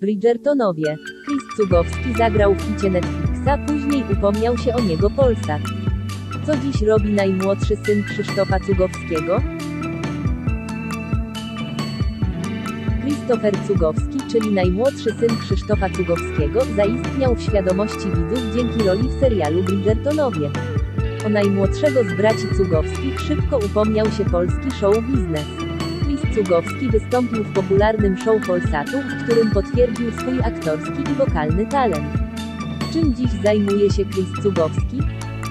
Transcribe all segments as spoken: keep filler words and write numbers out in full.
Bridgertonowie. Chris Cugowski zagrał w hicie Netflixa, później upomniał się o niego Polsat. Co dziś robi najmłodszy syn Krzysztofa Cugowskiego? Christopher Cugowski, czyli najmłodszy syn Krzysztofa Cugowskiego, zaistniał w świadomości widzów dzięki roli w serialu Bridgertonowie. O najmłodszego z braci Cugowskich szybko upomniał się polski show biznes. Chris Cugowski wystąpił w popularnym show Polsatu, w którym potwierdził swój aktorski i wokalny talent. Czym dziś zajmuje się Chris Cugowski?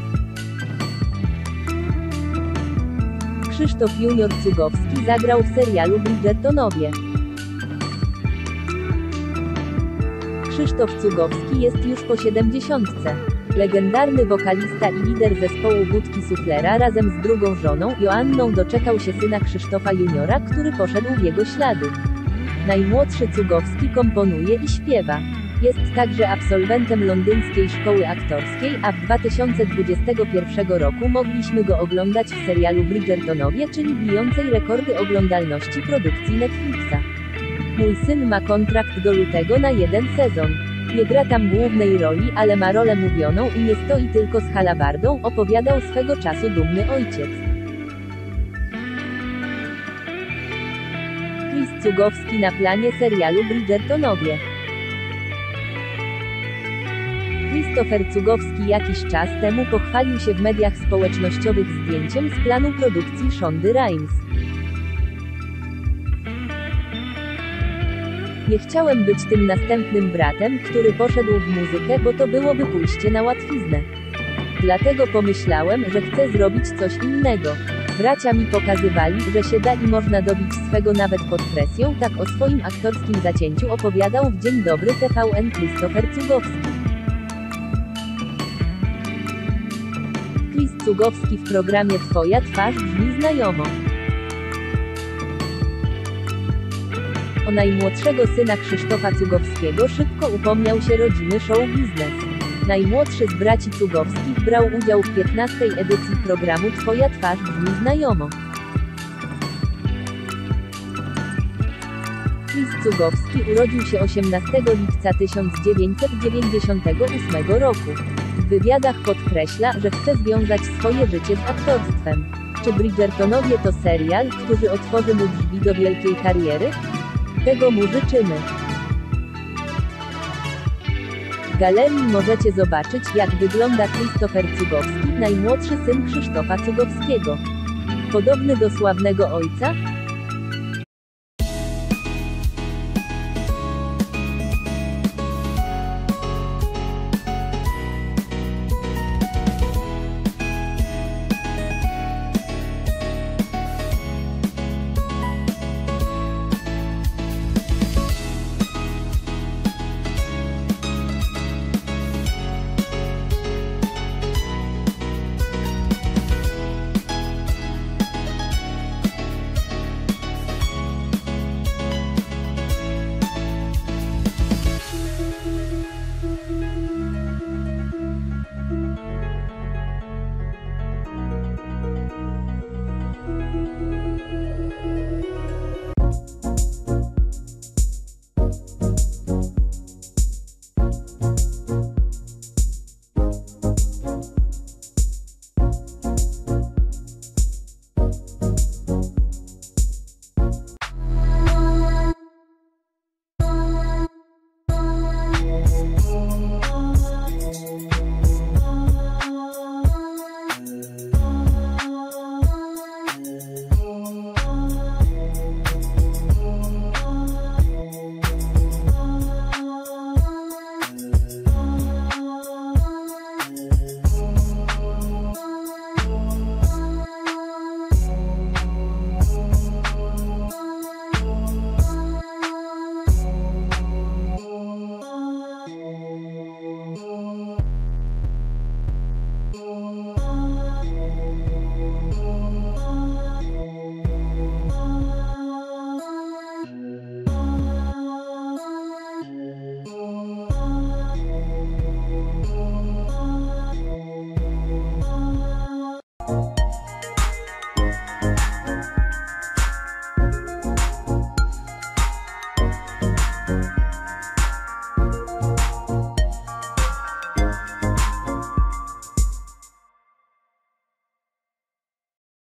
Krzysztof Junior Cugowski zagrał w serialu Bridgertonowie. Krzysztof Cugowski jest już po siedemdziesiątce. Legendarny wokalista i lider zespołu Budki Suflera razem z drugą żoną, Joanną, doczekał się syna Krzysztofa Juniora, który poszedł w jego ślady. Najmłodszy Cugowski komponuje i śpiewa. Jest także absolwentem londyńskiej szkoły aktorskiej, a w dwa tysiące dwudziestym pierwszym roku mogliśmy go oglądać w serialu Bridgertonowie, czyli bijącej rekordy oglądalności produkcji Netflixa. Mój syn ma kontrakt do lutego na jeden sezon. Nie gra tam głównej roli, ale ma rolę mówioną i nie stoi tylko z halabardą, opowiadał swego czasu dumny ojciec. Chris Cugowski na planie serialu Bridgertonowie. Christopher Cugowski jakiś czas temu pochwalił się w mediach społecznościowych zdjęciem z planu produkcji Shondy Rhimes. Nie chciałem być tym następnym bratem, który poszedł w muzykę, bo to byłoby pójście na łatwiznę. Dlatego pomyślałem, że chcę zrobić coś innego. Bracia mi pokazywali, że się da i można dobić swego nawet pod presją, tak o swoim aktorskim zacięciu opowiadał w Dzień Dobry T V N Christopher Cugowski. Chris Cugowski w programie Twoja twarz brzmi znajomo. O najmłodszego syna Krzysztofa Cugowskiego szybko upomniał się rodzimy show biznes. Najmłodszy z braci Cugowskich brał udział w piętnastej edycji programu Twoja twarz brzmi znajomo. Chris Cugowski urodził się osiemnastego lipca tysiąc dziewięćset dziewięćdziesiątego ósmego roku. W wywiadach podkreśla, że chce związać swoje życie z aktorstwem. Czy Bridgertonowie to serial, który otworzy mu drzwi do wielkiej kariery? Tego mu życzymy. W galerii możecie zobaczyć, jak wygląda Christopher Cugowski, najmłodszy syn Krzysztofa Cugowskiego. Podobny do sławnego ojca? Thank you.